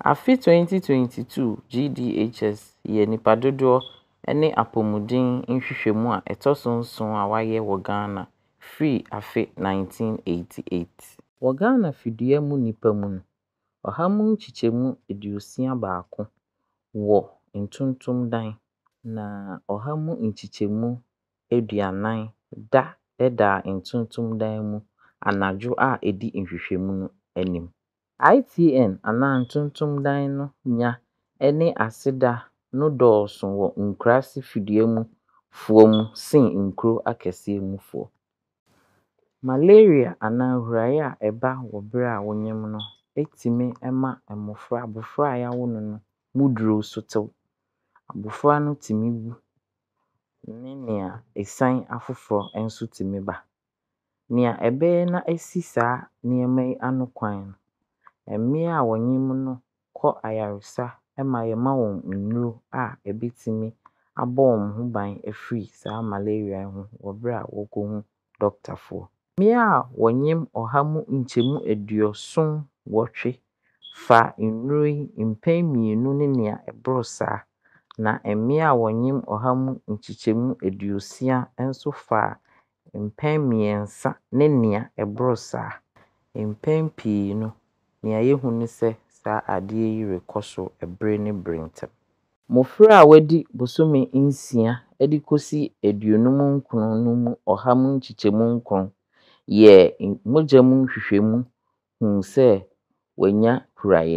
Afi 2022 GDHS ye nipa dodo ene apomuden nhwehwemu a etoso a waye wo Ghana free afi 1988. Wo Ghana fidua mu nipa mu no ohamu nchichemu eduosia baako wo ntuntum dan na ohamu nchichemu eduanan da ntuntum dan mu anadwo a edi nhwehwemu no anim. ITN ana ntuntum dan no nya ene aseda no dɔɔso wɔ nkurase fidua mu fuo mu sen nkuro akɛse mu fuo. Malaria ana huraye a eba wɔ bere a wonyem no etime ema abofra yawo no muduro so tew. Abofra no timi wu ne nea esan afoforo enso timi ba. Nea ebe na esi saa nneɛma yi ano kwan. Mmea a wonyem no kɔ ayaresa ema yema wɔn nnuro a ebetimi abɔ wɔn ho ban afiri saa malaria ho wɔ bere a wɔkɔhu doctor fo. Mmea a wonyem ɔhamu nkyɛmu 78 fa nnuro yi mpɛn 2 ne nea ɛboro saa na mmea a wonyem ɔhamu nkyekyɛmu 60 enso fa mpɛn 3 ne nea ɛboro saa. Mpɛn pii no nea yehu ne sɛ saa ade yi rekoso ebre ne brentem. Mofra a wadi bosome 6 edi kosi 29 no mu ɔhamu nkyekyɛmu 9 ye mojamu hwehwemu hu sɛ wanya huraye.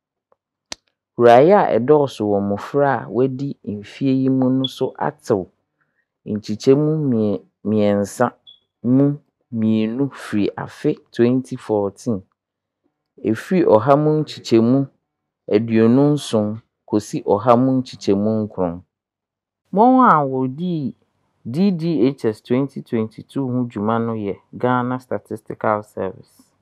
Huraye a ɛdɔɔso wɔ mofra a wadi mfie yi mu no so atew nkyekyɛmu 3 mu 2 firi afe 2014. Efiri ɔhamu nkyekyɛmu 29 kosi ɔhamu nkyekyɛmu 9. Mon a wodi GDHS 2022 ho dwuma no ye Ghana Statistical Service.